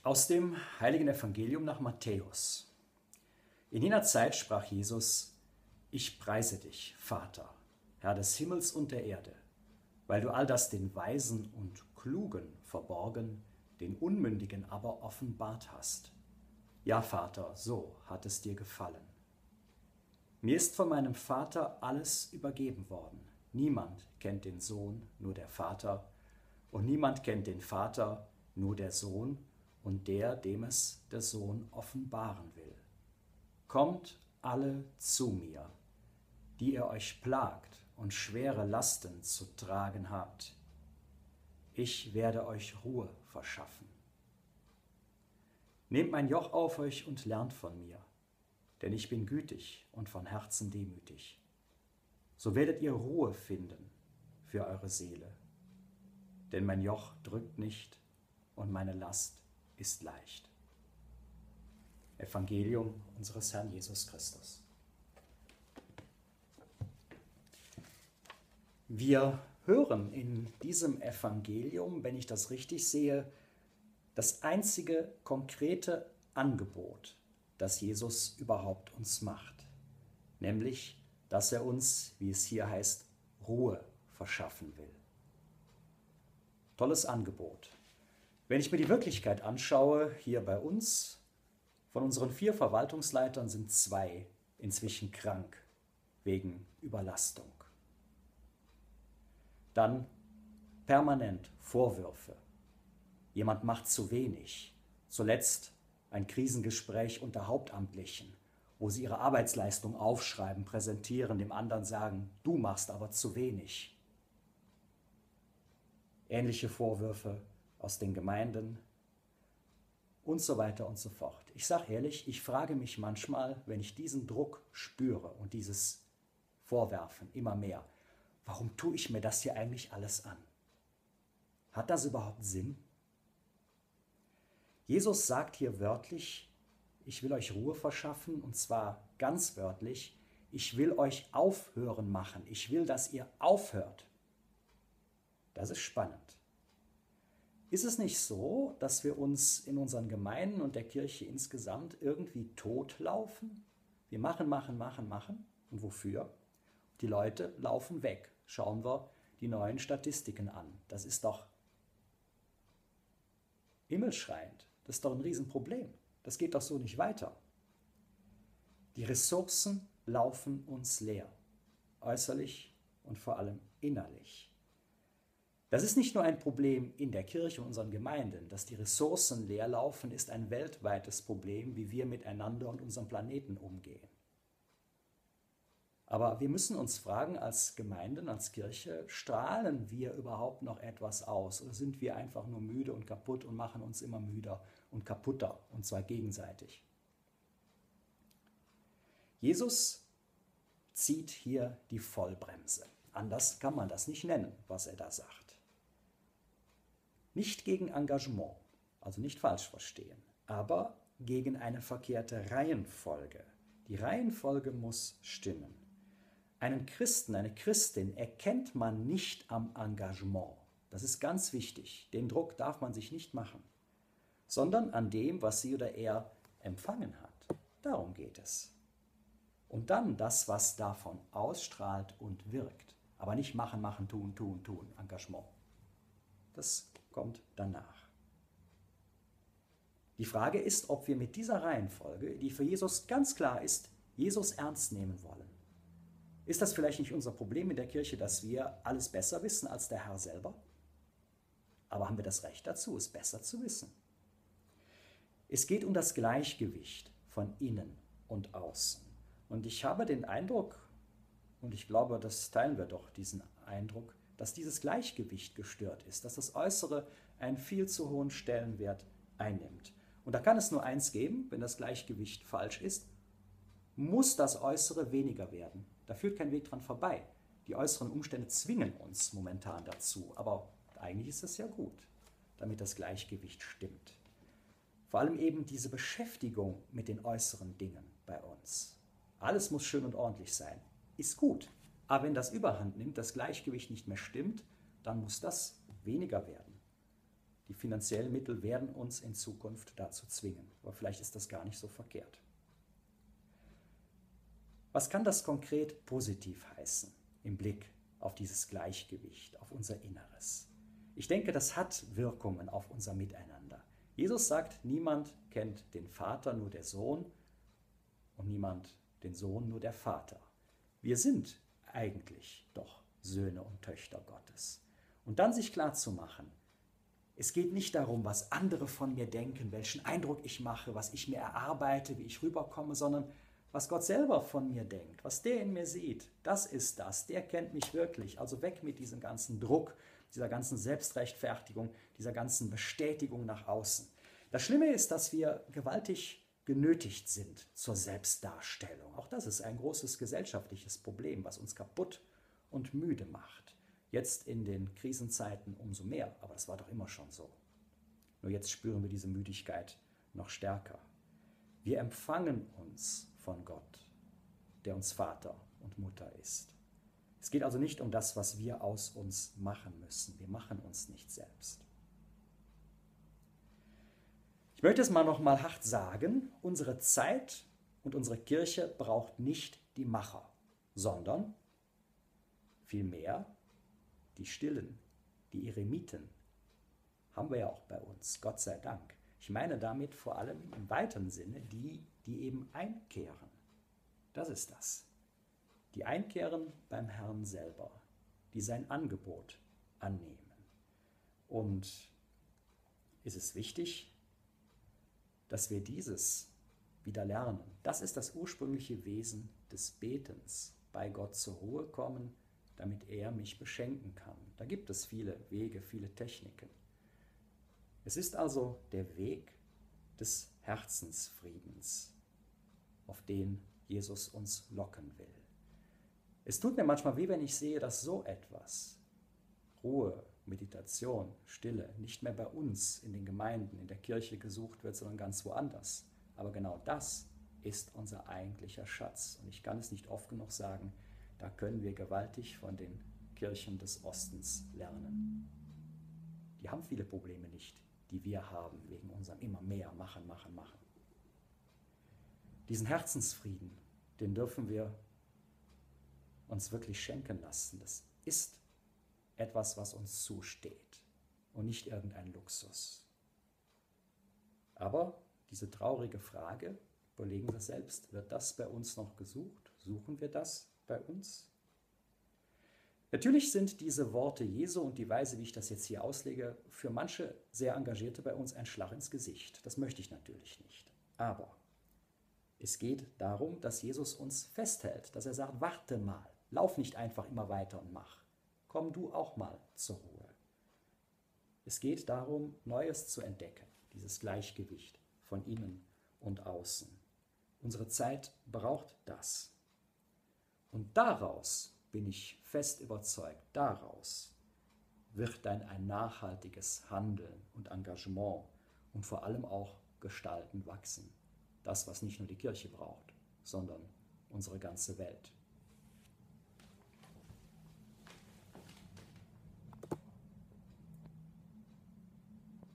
Aus dem Heiligen Evangelium nach Matthäus. In jener Zeit sprach Jesus: Ich preise dich, Vater, Herr des Himmels und der Erde, weil du all das den Weisen und Klugen verborgen, den Unmündigen aber offenbart hast. Ja, Vater, so hat es dir gefallen. Mir ist von meinem Vater alles übergeben worden. Niemand kennt den Sohn, nur der Vater, und niemand kennt den Vater, nur der Sohn und der, dem es der Sohn offenbaren will. Kommt alle zu mir, die ihr euch plagt und schwere Lasten zu tragen habt. Ich werde euch Ruhe verschaffen. Nehmt mein Joch auf euch und lernt von mir, denn ich bin gütig und von Herzen demütig. So werdet ihr Ruhe finden für eure Seele. Denn mein Joch drückt nicht und meine Last ist leicht. Evangelium unseres Herrn Jesus Christus. Wir hören in diesem Evangelium, wenn ich das richtig sehe, das einzige konkrete Angebot, das Jesus überhaupt uns macht, nämlich, dass er uns, wie es hier heißt, Ruhe verschaffen will. Tolles Angebot. Wenn ich mir die Wirklichkeit anschaue, hier bei uns, von unseren 4 Verwaltungsleitern sind 2 inzwischen krank wegen Überlastung. Dann permanent Vorwürfe. Jemand macht zu wenig. Zuletzt ein Krisengespräch unter Hauptamtlichen, wo sie ihre Arbeitsleistung aufschreiben, präsentieren, dem anderen sagen, du machst aber zu wenig. Ähnliche Vorwürfe aus den Gemeinden und so weiter und so fort. Ich sage ehrlich, ich frage mich manchmal, wenn ich diesen Druck spüre und dieses Vorwerfen immer mehr, warum tue ich mir das hier eigentlich alles an? Hat das überhaupt Sinn? Jesus sagt hier wörtlich, ich will euch Ruhe verschaffen, und zwar ganz wörtlich, ich will euch aufhören machen, ich will, dass ihr aufhört. Das ist spannend. Ist es nicht so, dass wir uns in unseren Gemeinden und der Kirche insgesamt irgendwie totlaufen? Wir machen. Und wofür? Die Leute laufen weg. Schauen wir die neuen Statistiken an. Das ist doch himmelschreiend. Das ist doch ein Riesenproblem. Das geht doch so nicht weiter. Die Ressourcen laufen uns leer. Äußerlich und vor allem innerlich. Das ist nicht nur ein Problem in der Kirche und unseren Gemeinden. Dass die Ressourcen leer laufen, ist ein weltweites Problem, wie wir miteinander und unserem Planeten umgehen. Aber wir müssen uns fragen, als Gemeinden, als Kirche, strahlen wir überhaupt noch etwas aus? Oder sind wir einfach nur müde und kaputt und machen uns immer müder und kaputter, und zwar gegenseitig? Jesus zieht hier die Vollbremse. Anders kann man das nicht nennen, was er da sagt. Nicht gegen Engagement, also nicht falsch verstehen, aber gegen eine verkehrte Reihenfolge. Die Reihenfolge muss stimmen. Einen Christen, eine Christin erkennt man nicht am Engagement. Das ist ganz wichtig. Den Druck darf man sich nicht machen, sondern an dem, was sie oder er empfangen hat. Darum geht es. Und dann das, was davon ausstrahlt und wirkt. Aber nicht machen, tun, Engagement. Das kommt danach. Die Frage ist, ob wir mit dieser Reihenfolge, die für Jesus ganz klar ist, Jesus ernst nehmen wollen. Ist das vielleicht nicht unser Problem in der Kirche, dass wir alles besser wissen als der Herr selber? Aber haben wir das Recht dazu, es besser zu wissen? Es geht um das Gleichgewicht von innen und außen. Und ich habe den Eindruck, und ich glaube, das teilen wir doch, diesen Eindruck, dass dieses Gleichgewicht gestört ist, dass das Äußere einen viel zu hohen Stellenwert einnimmt. Und da kann es nur eins geben, wenn das Gleichgewicht falsch ist, muss das Äußere weniger werden. Da führt kein Weg dran vorbei. Die äußeren Umstände zwingen uns momentan dazu, aber eigentlich ist es ja gut, damit das Gleichgewicht stimmt. Vor allem eben diese Beschäftigung mit den äußeren Dingen bei uns. Alles muss schön und ordentlich sein. Ist gut. Aber wenn das Überhand nimmt, das Gleichgewicht nicht mehr stimmt, dann muss das weniger werden. Die finanziellen Mittel werden uns in Zukunft dazu zwingen. Aber vielleicht ist das gar nicht so verkehrt. Was kann das konkret positiv heißen im Blick auf dieses Gleichgewicht, auf unser Inneres? Ich denke, das hat Wirkungen auf unser Miteinander. Jesus sagt, niemand kennt den Vater, nur der Sohn, und niemand den Sohn, nur der Vater. Wir sind eigentlich doch Söhne und Töchter Gottes. Und dann sich klarzumachen, es geht nicht darum, was andere von mir denken, welchen Eindruck ich mache, was ich mir erarbeite, wie ich rüberkomme, sondern was Gott selber von mir denkt, was der in mir sieht, das ist das, der kennt mich wirklich. Also weg mit diesem ganzen Druck, dieser ganzen Selbstrechtfertigung, dieser ganzen Bestätigung nach außen. Das Schlimme ist, dass wir gewaltig genötigt sind zur Selbstdarstellung. Auch das ist ein großes gesellschaftliches Problem, was uns kaputt und müde macht. Jetzt in den Krisenzeiten umso mehr, aber das war doch immer schon so. Nur jetzt spüren wir diese Müdigkeit noch stärker. Wir empfangen uns von Gott, der uns Vater und Mutter ist. Es geht also nicht um das, was wir aus uns machen müssen. Wir machen uns nicht selbst. Ich möchte es noch mal hart sagen, unsere Zeit und unsere Kirche braucht nicht die Macher, sondern vielmehr die Stillen, die Eremiten. Haben wir ja auch bei uns, Gott sei Dank. Ich meine damit vor allem im weiteren Sinne die eben einkehren. Das ist das. Die einkehren beim Herrn selber, die sein Angebot annehmen. Und ist es wichtig, dass wir dieses wieder lernen. Das ist das ursprüngliche Wesen des Betens, bei Gott zur Ruhe kommen, damit er mich beschenken kann. Da gibt es viele Wege, viele Techniken. Es ist also der Weg des Herzensfriedens, auf den Jesus uns locken will. Es tut mir manchmal weh, wenn ich sehe, dass so etwas, Ruhe, Meditation, Stille, nicht mehr bei uns in den Gemeinden, in der Kirche gesucht wird, sondern ganz woanders. Aber genau das ist unser eigentlicher Schatz. Und ich kann es nicht oft genug sagen, da können wir gewaltig von den Kirchen des Ostens lernen. Die haben viele Probleme nicht, die wir haben, wegen unserem immer mehr machen. Diesen Herzensfrieden, den dürfen wir uns wirklich schenken lassen. Das ist etwas, was uns zusteht und nicht irgendein Luxus. Aber diese traurige Frage, überlegen wir selbst, wird das bei uns noch gesucht? Suchen wir das bei uns? Natürlich sind diese Worte Jesu und die Weise, wie ich das jetzt hier auslege, für manche sehr Engagierte bei uns ein Schlag ins Gesicht. Das möchte ich natürlich nicht. Aber es geht darum, dass Jesus uns festhält, dass er sagt, warte mal, lauf nicht einfach immer weiter und mach. Komm du auch mal zur Ruhe. Es geht darum, Neues zu entdecken, dieses Gleichgewicht von innen und außen. Unsere Zeit braucht das. Und daraus, bin ich fest überzeugt, daraus wird dann ein nachhaltiges Handeln und Engagement und vor allem auch Gestalten wachsen. Das, was nicht nur die Kirche braucht, sondern unsere ganze Welt.